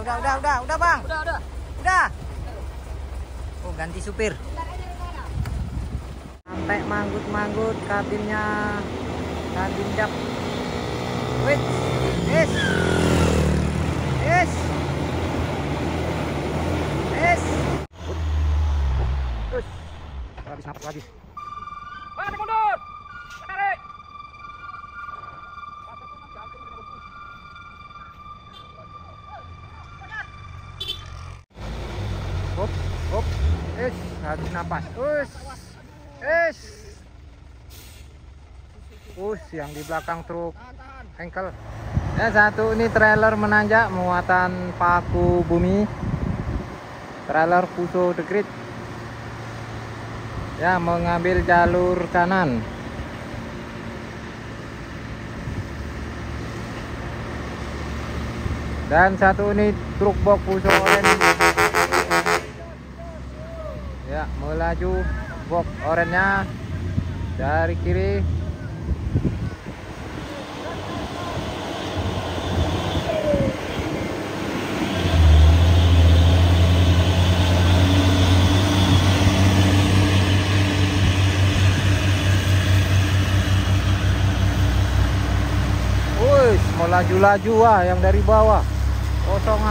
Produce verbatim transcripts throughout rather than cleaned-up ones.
udah, udah, udah, udah bang. Udah, udah. Udah. Oh, ganti supir. Sampai manggut-manggut kabinnya. Kabin jap. Wait. Yes. Yes. Yes. Terus. Habis napas lagi. Tarik mundur. Tarik. Hop, hop. Yes, habis napas. Us. Yes. Us, yang di belakang truk engkel. Ya, satu ini trailer menanjak muatan paku bumi. Trailer Fuso The Great. Ya, mengambil jalur kanan. Dan satu ini truk box Fuso Orange. Ya, melaju box orange-nya dari kiri. Wih, melaju-laju wah yang dari bawah. Kosongan.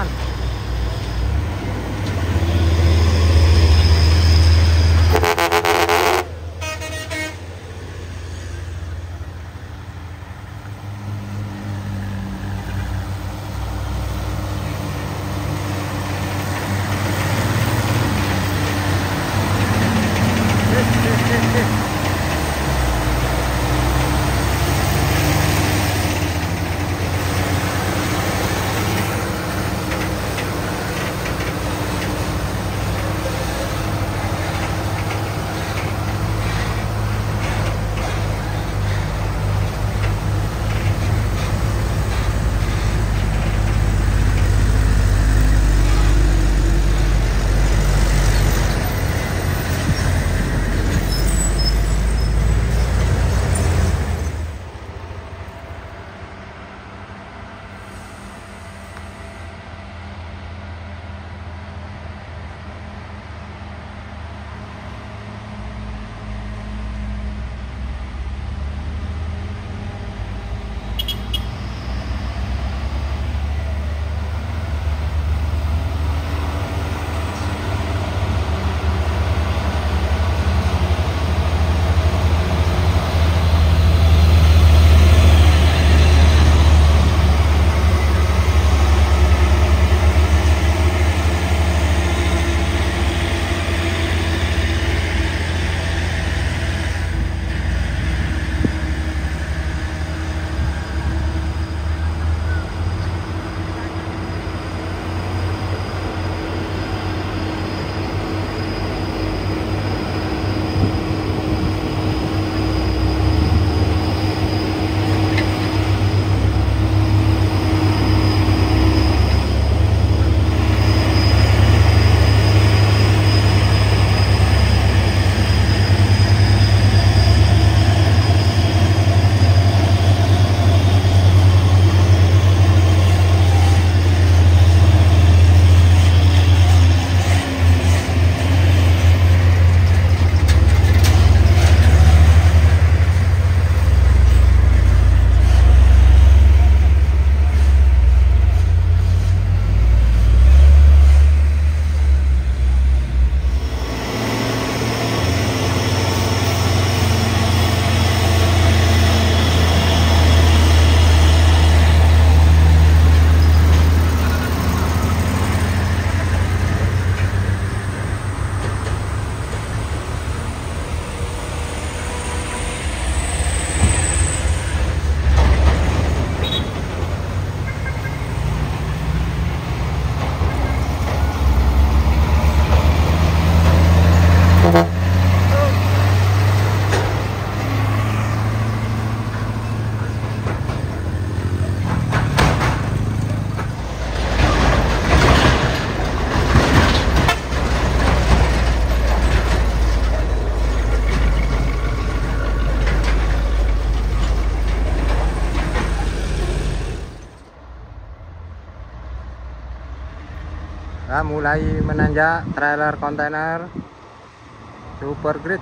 Nah, mulai menanjak trailer kontainer super grid.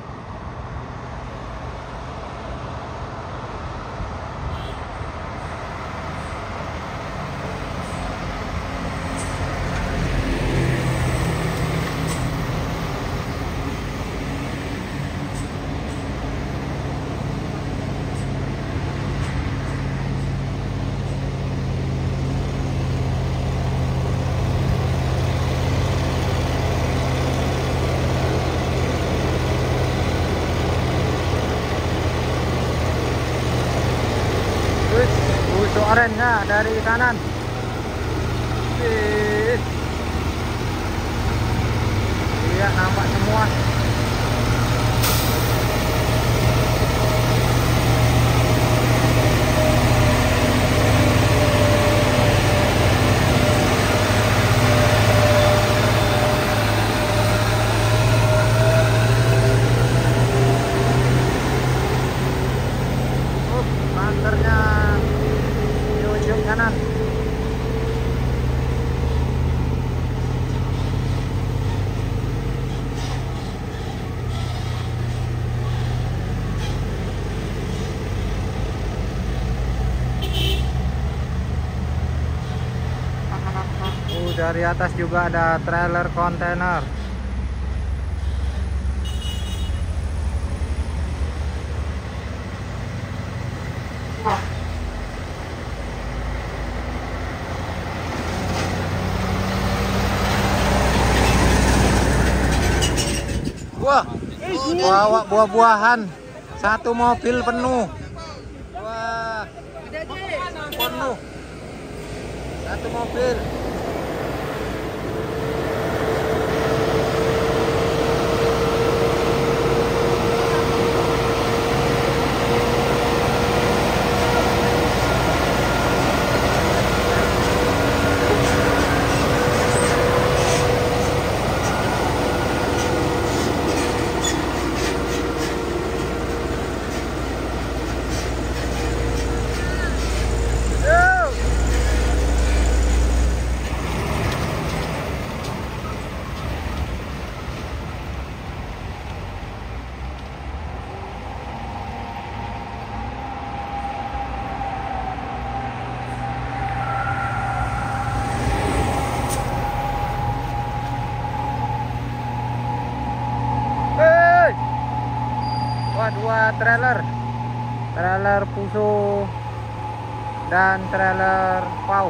Busuk orennya dari kanan. Wih. Iya, nampak semua. Uh, banternya di ujung kanan. Uh, dari atas juga ada trailer kontainer. Wah, bawa buah-buahan, satu mobil penuh. Wah, penuh, satu mobil. Wah, dua trailer, trailer Fuso dan trailer Pau.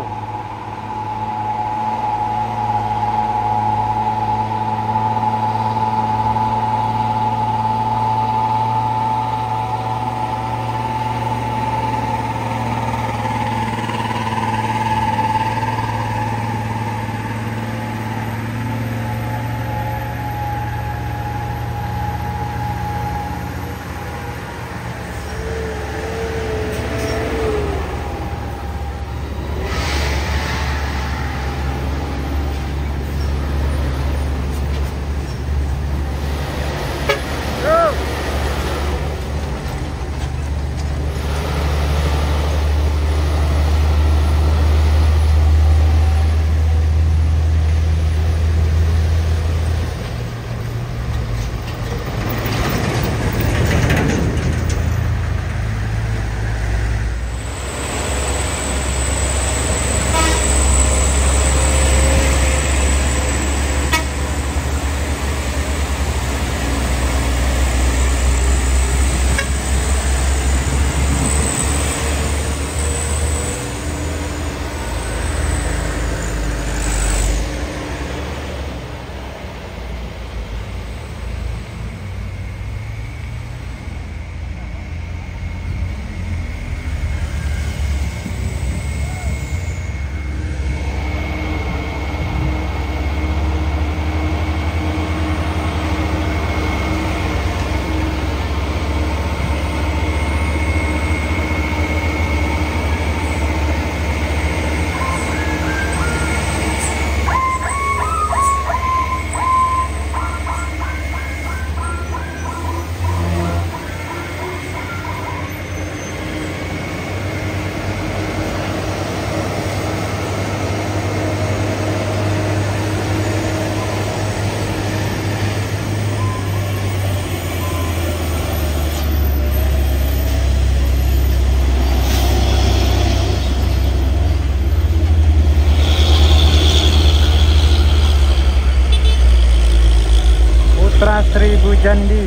Putra Seribu Jandi.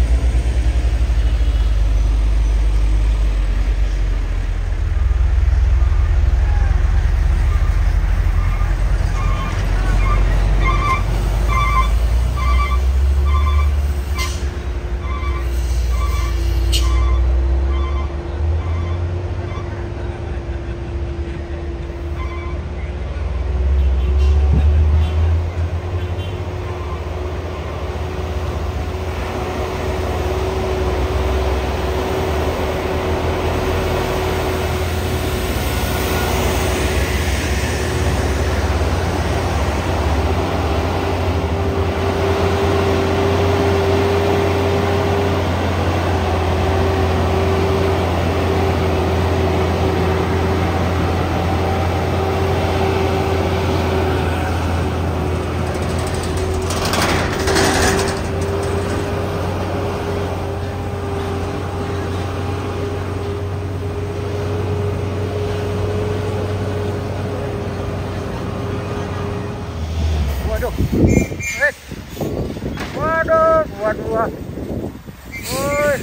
Waduh, eh, waduh, waduh, wah, woi,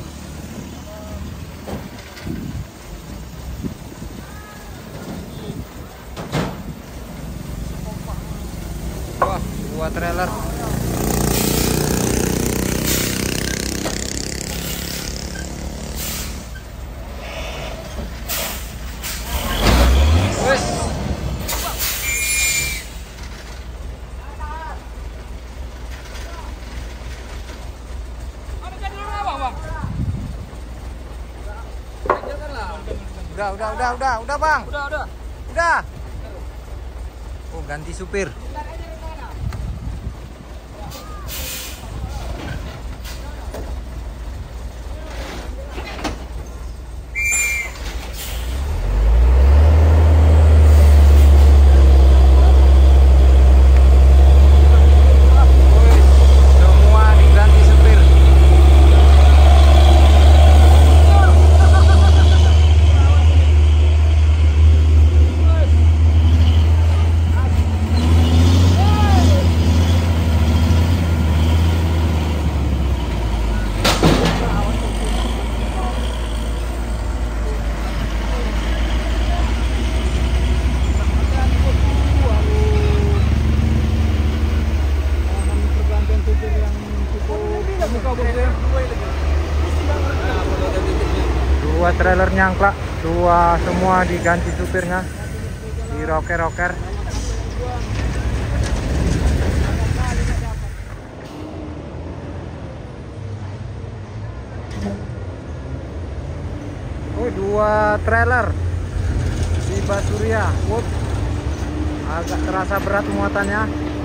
wah, dua trailer. Wes. Udah, udah, udah, udah, udah bang. Udah, udah. Udah. Oh, ganti supir. Semua diganti supir. Dua trailer nyangklak, dua semua diganti supirnya, di roker-roker. Oh, dua trailer di Basuria. Wup. Agak terasa berat muatannya,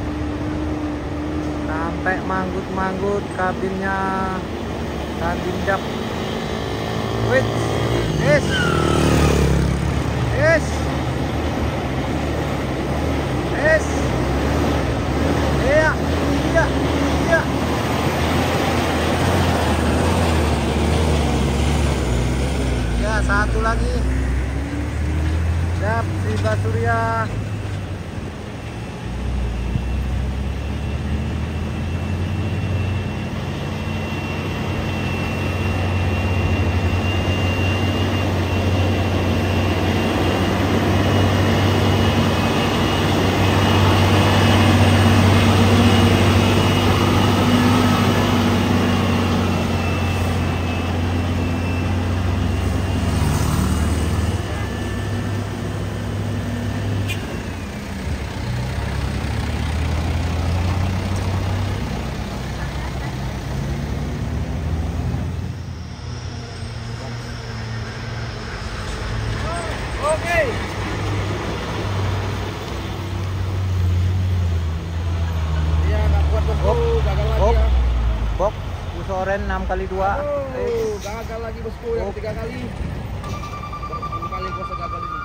sampai manggut-manggut kabinnya, kabin dap. Wait, yes, yes, yes, iya, iya, iya. Ya, satu lagi. Dap di Basuria. Oke. Iya, nggak kuat bosku, gagal lagi Bok. ya. Bok, usoren enam kali dua. Oh, gagal lagi bosku yang Bok. ketiga kali. Berapa kali gua gagal ini?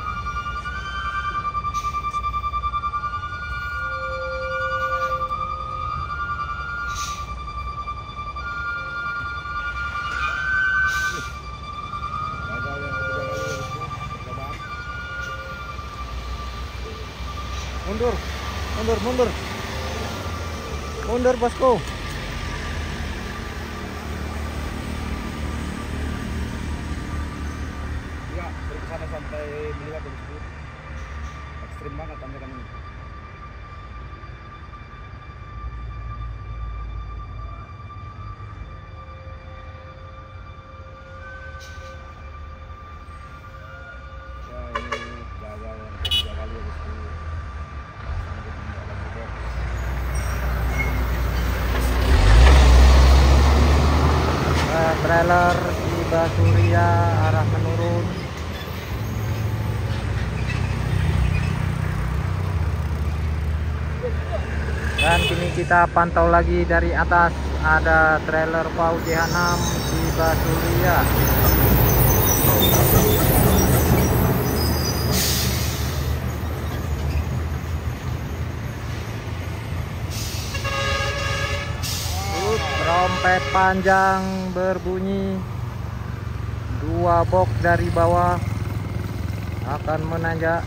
Gagal yang ketiga kali bosku. Percobaan. Mundur, mundur, mundur, mundur bosku. miliwat bosku. Ekstrim banget tanjakan ini. Ya ini gagal yang ketiga kali ya bosku. Sanggup mendadak juga. Eh, trailer tiba Surya arah menurun. Dan kini kita pantau lagi dari atas, ada trailer Pau J H enam tiba Surya. Trompet panjang berbunyi, dua box dari bawah akan menanjak.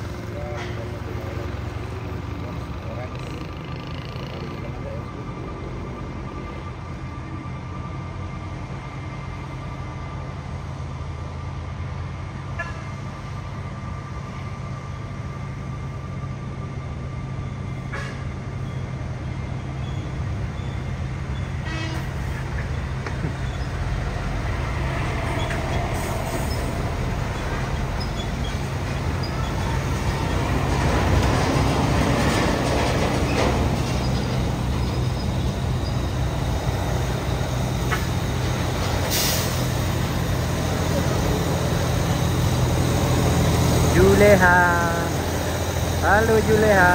Juleha, halo Juleha.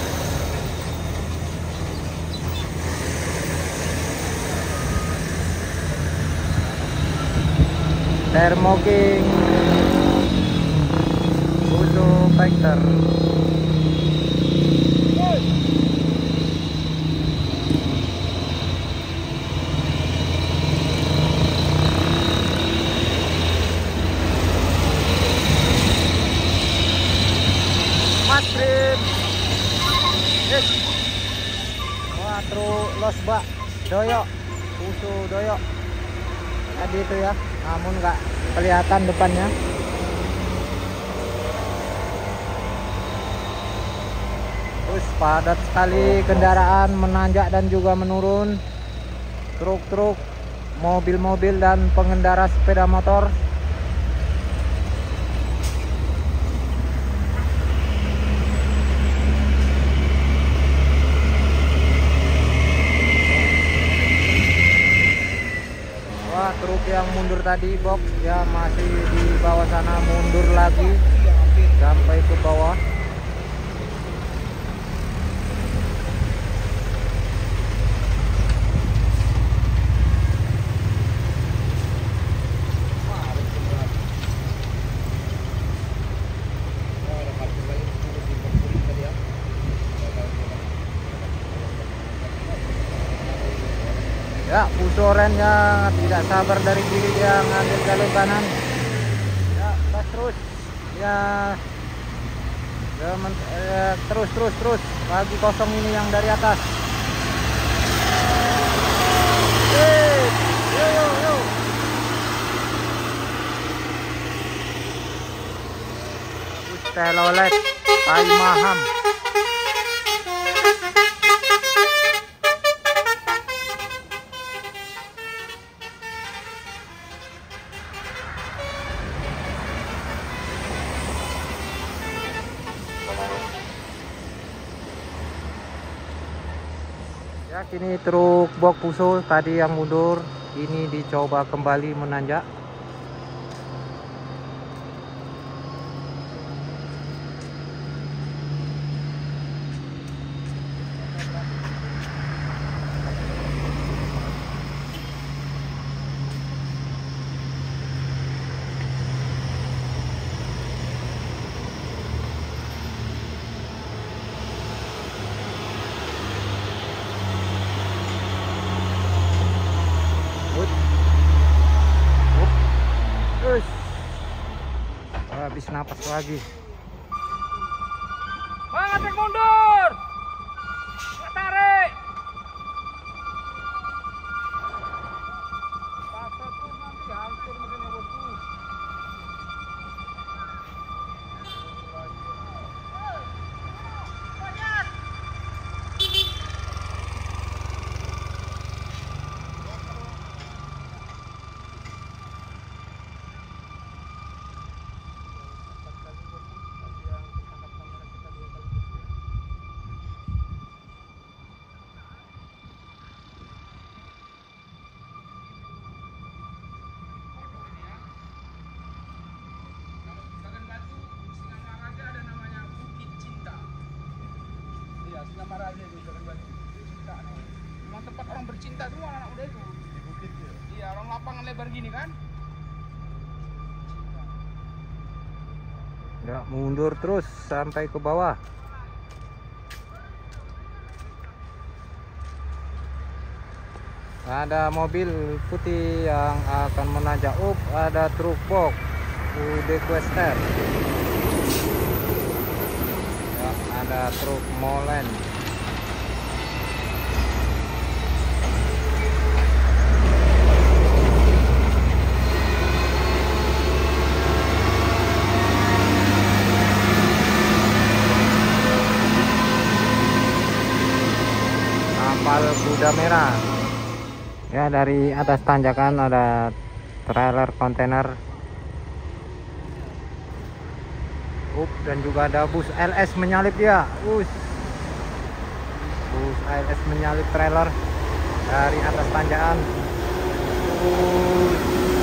Thermo King Uso Factor. Mas Prim. Yes. Wah, truk los bak doyok, Uso doyok tadi itu ya, namun nggak kelihatan depannya. Terus padat sekali kendaraan menanjak dan juga menurun, truk-truk, mobil-mobil dan pengendara sepeda motor. Wah, truk yang mundur tadi box ya masih di bawah sana, mundur lagi sampai ke bawah. Ya, Usorennya tidak sabar dari kiri, dia ngambil jalur kanan. Ya, gas terus. Ya, ya men, eh, terus terus terus. Lagi kosong ini yang dari atas. Hei, yo yo yo. Telolet, Tai Maham. Ya, kini truk box Puso tadi yang mundur ini dicoba kembali menanjak. Habis napas lagi. Mengecek mundur. Tarik. Pasar pun nanti hancur mesinnya bosku. bercinta semua anak muda itu. Di bukit ya? Iya, orang lapangan lebar gini kan. Ya, mundur terus sampai ke bawah. Ada mobil putih yang akan menanjak up, ada truk box U D Quester. Ya, ada truk molen. Kapal kuda merah. Ya, dari atas tanjakan ada trailer kontainer up, dan juga ada bus L S menyalip dia. Bus bus L S menyalip trailer dari atas tanjakan. Bus.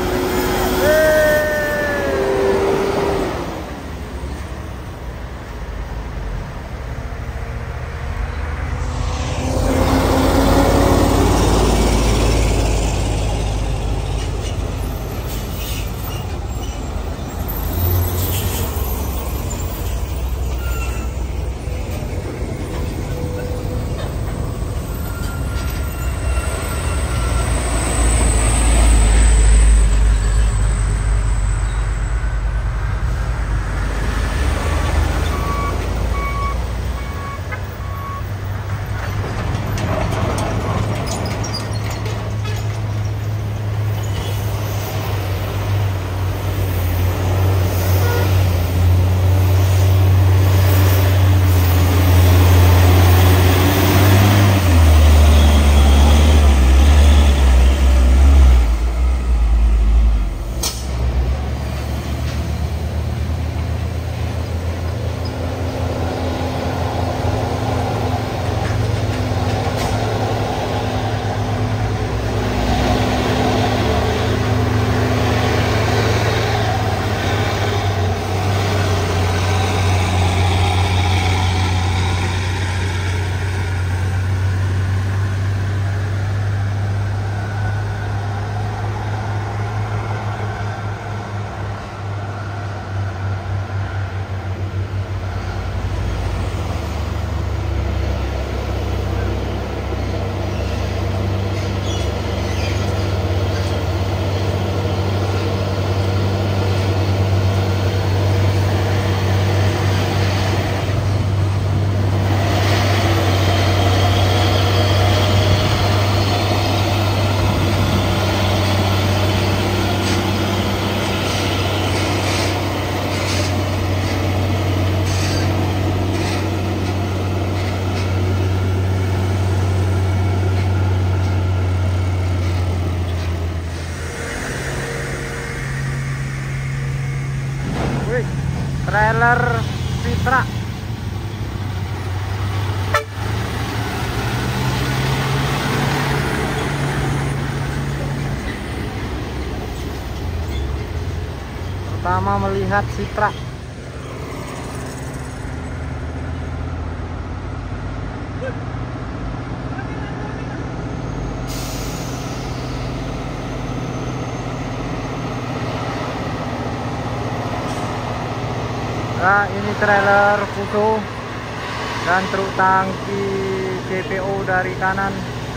Trailer Fitra. Pertama melihat Fitra. Nah, ini trailer Fuso dan truk tangki C P O dari kanan.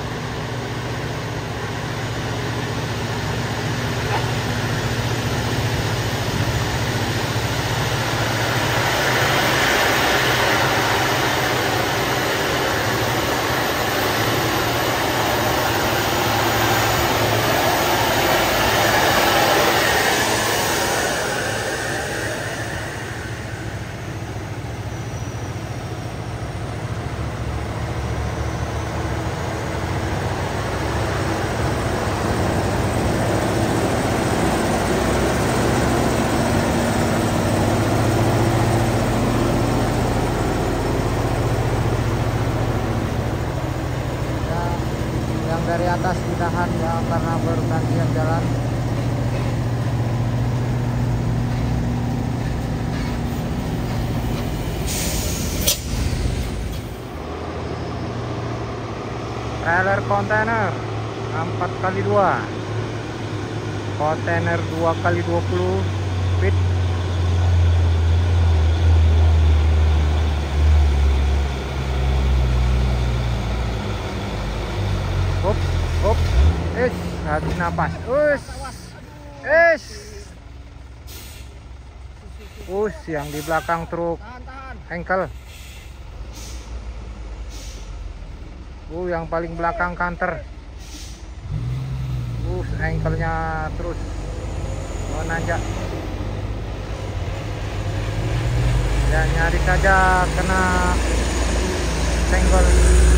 Dari atas ditahan ya karena bergantian jalan. trailer kontainer empat kali dua, kontainer dua kali dua puluh feet. Hop, hop, es, habis napas, us, es, us, yang di belakang truk engkel, uh, yang paling belakang kanter, uh, engkelnya terus menanjak, ya nyaris saja kena senggol.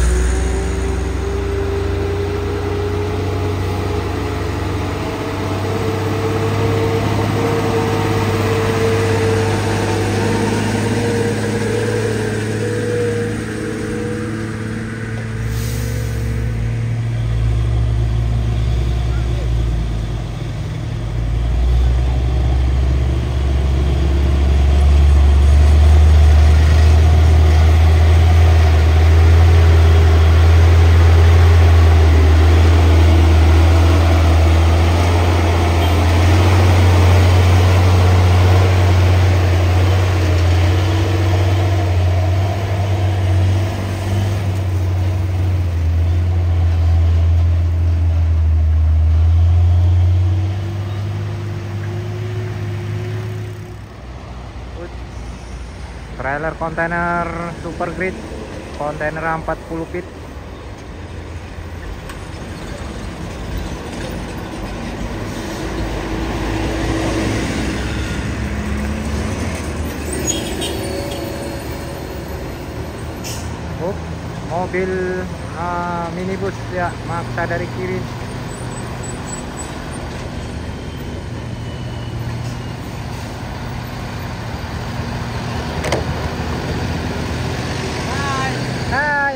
Trailer kontainer super grid, kontainer empat puluh feet. Oh, mobil uh, minibus ya, maksa dari kiri. Hai.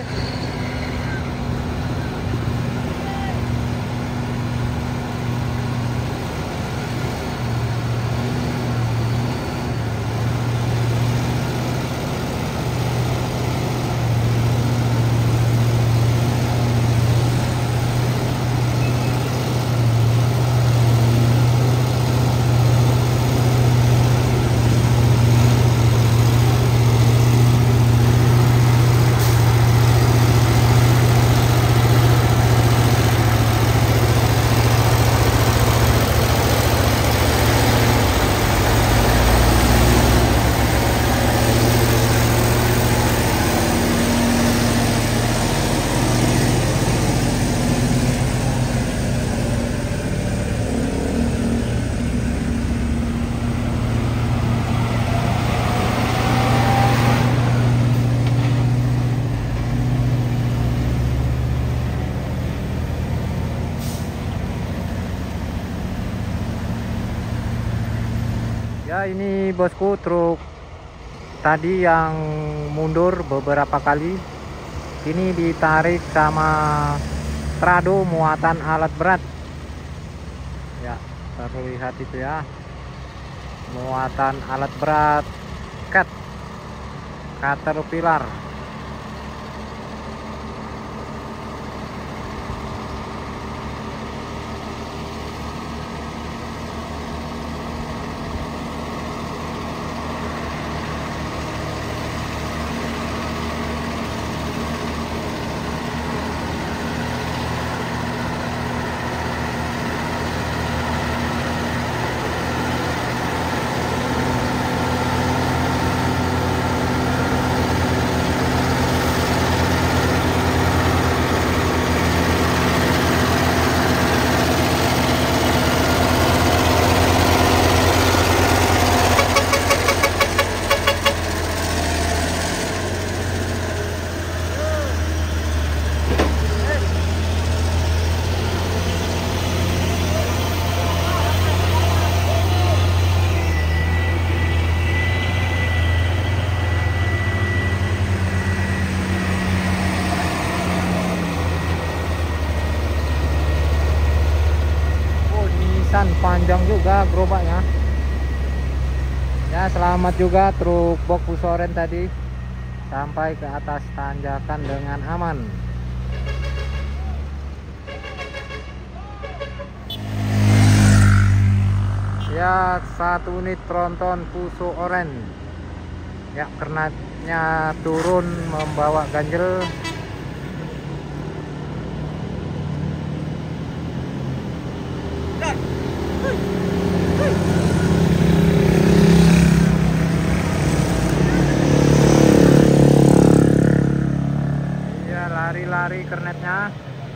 Ya, ini bosku, truk tadi yang mundur beberapa kali ini ditarik sama trado muatan alat berat. Ya, terlihat itu ya, muatan alat berat cat Caterpillar. Panjang juga gerobaknya ya. Selamat juga truk box Pusoren tadi sampai ke atas tanjakan dengan aman. Ya, satu unit tronton Fuso Oren. Ya, kernatnya turun membawa ganjel. Iya, lari-lari kernetnya.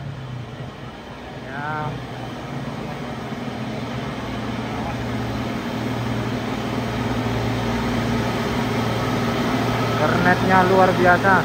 Ya. Kernetnya luar biasa.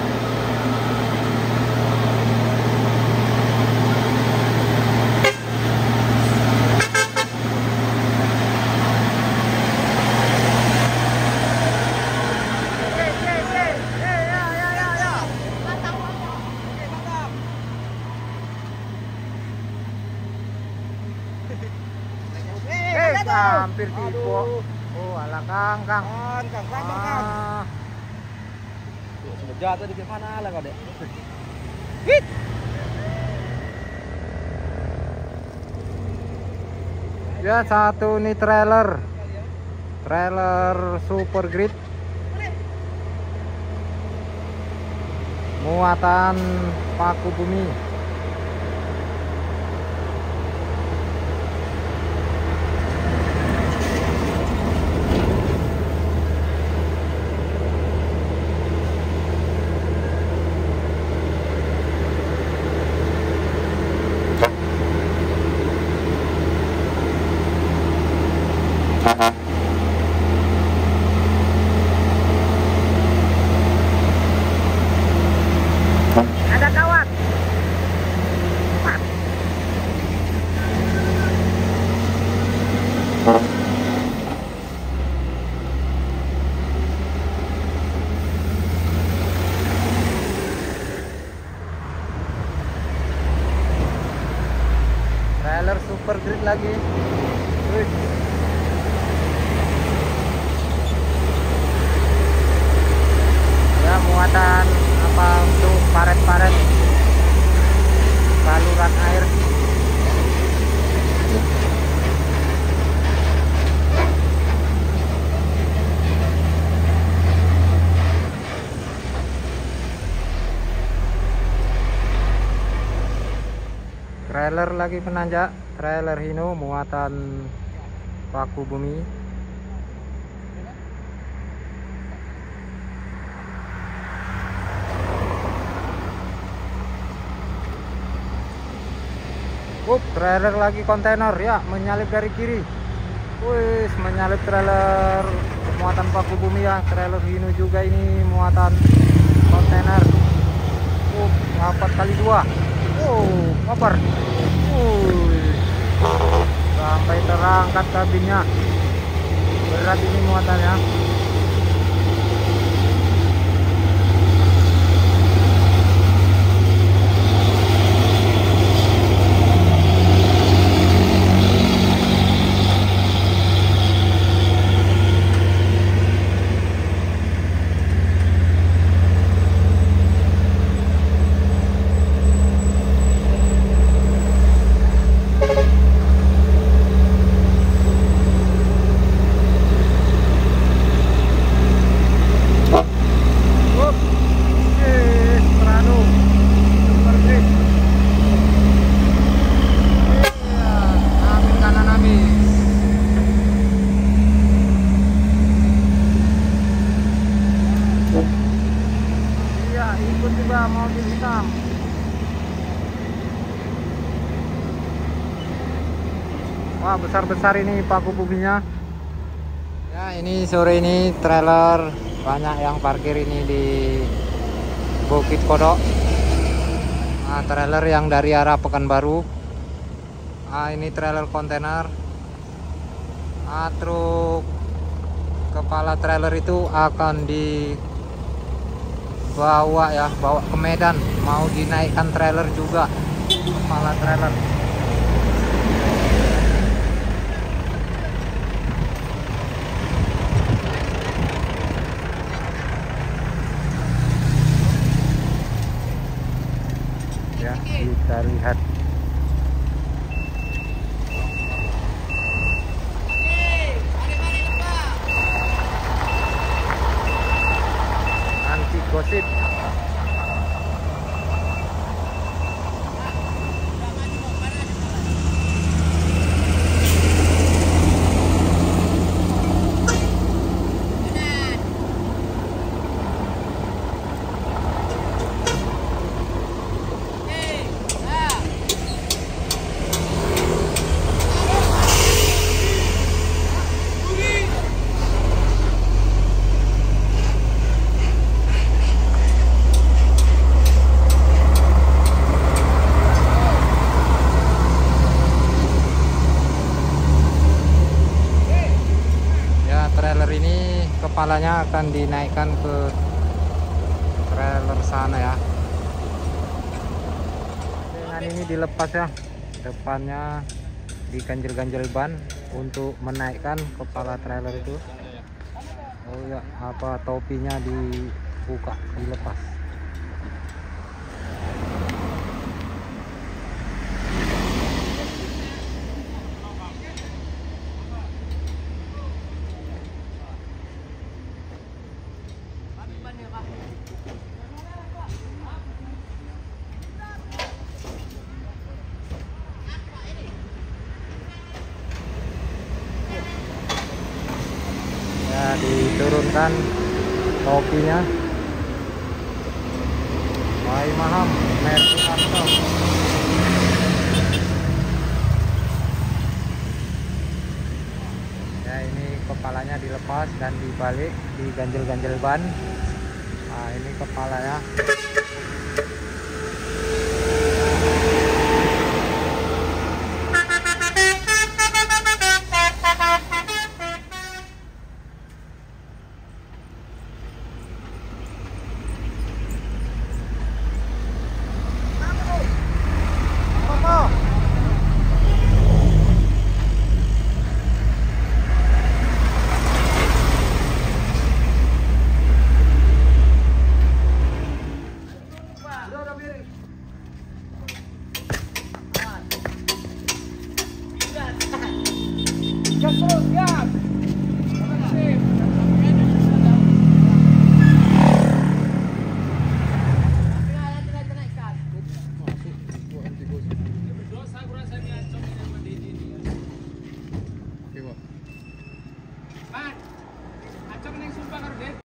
Eh, hampir tipu. Oh, alah Kang, Kang. Kan, Kang, sabar, Kang. Ah. Tuh, sudah jatuh di mana lah kau, Dek? Hit. Ya, satu nih trailer. Trailer super grid. Muatan paku bumi. Ada kawan. Trailer super grid lagi. Wih. Ya, muatan apa untuk paret-paret saluran air. Trailer lagi penanjak, trailer Hino muatan paku bumi. Up, trailer lagi kontainer ya, menyalip dari kiri. Wih, menyalip trailer muatan paku bumi ya, trailer Hino juga ini muatan kontainer. Up, empat kali dua. Oh, koper. Wih, sampai terangkat kabinnya. Berat ini muatannya. Mobil hitam. Wah, besar-besar ini paku buminya. Ya, ini sore ini trailer banyak yang parkir ini di Bukit Kodok. Nah, trailer yang dari arah Pekanbaru. Nah, ini trailer kontainer. Nah, truk kepala trailer itu akan di bawa ya, bawa ke Medan, mau dinaikkan trailer juga, kepala trailer. Ya, kita lihat. gosip. Trailer ini kepalanya akan dinaikkan ke trailer sana ya. Dengan ini dilepas ya, depannya diganjel-ganjel ban untuk menaikkan kepala trailer itu. Oh ya, apa topinya dibuka, dilepas. Ya, diturunkan topinya. Wahai Maham, Mercy Arto. Ya, ini kepalanya dilepas dan dibalik, diganjel-ganjel ban. Nah, ini kepalanya.